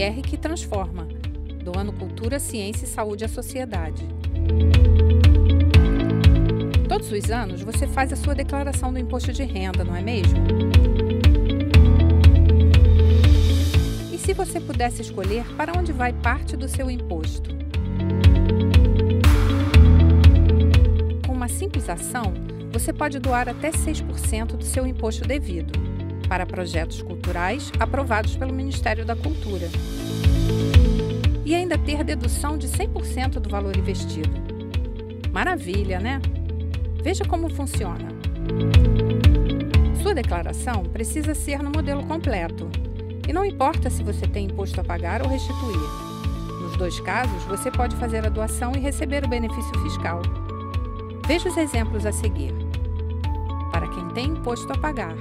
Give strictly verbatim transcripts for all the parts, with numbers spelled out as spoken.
I R que transforma, doando cultura, ciência e saúde à sociedade. Todos os anos você faz a sua declaração do imposto de renda, não é mesmo? E se você pudesse escolher para onde vai parte do seu imposto? Com uma simples ação, você pode doar até seis por cento do seu imposto devido para projetos culturais aprovados pelo Ministério da Cultura. E ainda ter dedução de cem por cento do valor investido. Maravilha, né? Veja como funciona. Sua declaração precisa ser no modelo completo. E não importa se você tem imposto a pagar ou restituir. Nos dois casos, você pode fazer a doação e receber o benefício fiscal. Veja os exemplos a seguir. Para quem tem imposto a pagar.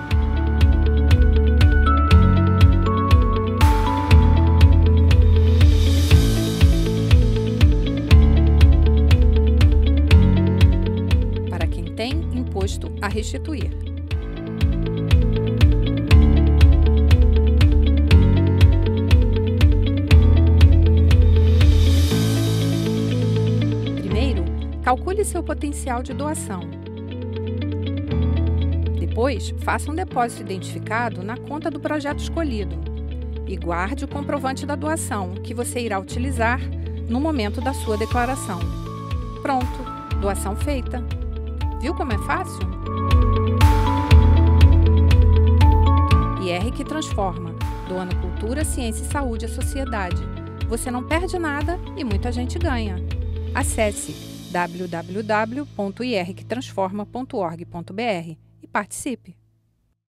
Para quem tem imposto a restituir. Calcule seu potencial de doação. Depois, faça um depósito identificado na conta do projeto escolhido e guarde o comprovante da doação, que você irá utilizar no momento da sua declaração. Pronto, doação feita. Viu como é fácil? I R que transforma, doando cultura, ciência e saúde à sociedade. Você não perde nada e muita gente ganha. Acesse w w w ponto i r que transforma ponto org ponto b r e participe!